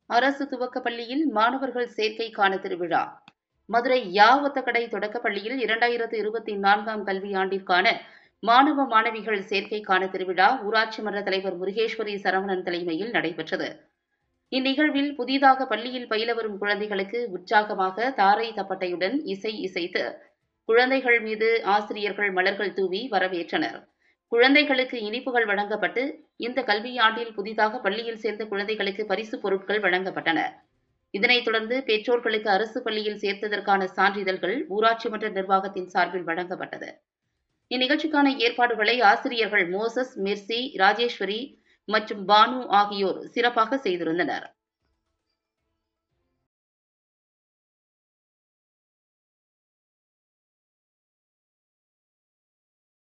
அரசு துவக்கப் பள்ளியில் மாணவர்கள் சேர்க்கைக்கான திருவிழா. மதுரை யா. ஒத்தக்கடை தொடக்கப் பள்ளியில் 2024ஆம் கல்வியாண்டிற்கான மாணவ மாணவிகள் சேர்க்கைக்கான திருவிழா ஊராட்சி மன்ற தலைவர் முருகேஸ்வரி சரவணன் தலைமையில் நடைபெற்றது. இந்நிகழ்வில் புதிதாக பள்ளியில் பயில வரும் குழந்தைகளுக்கு உற்சாகமாக தாரை தப்பட்டையுடன் இசை இசைத்து குழந்தைகள் மீது ஆசிரியர்கள் மலர்கள் தூவி வரவேற்றனர். குழந்தைகளுக்கு இனிப்புகள் வழங்கப்பட்டு இந்த கல்வியாண்டில் புதிதாக பள்ளியில் சேர்ந்த குழந்தைகளுக்கு பரிசுப் பொருட்கள் வழங்கப்பட்டன. இதனைத் தொடர்ந்து பெற்றோர்களுக்கு அரசு பள்ளியில் சேர்த்ததற்கான சான்றிதழ்கள் ஊராட்சி மன்ற நிர்வாகத்தின் சார்பில் வழங்கப்பட்டது. இந்நிகழ்ச்சிக்கான ஏற்பாடுகளை ஆசிரியர்கள் மோசஸ், மெர்சி, ராஜேஸ்வரி மற்றும் பானு ஆகியோர் சிறப்பாக செய்திருந்தனர்.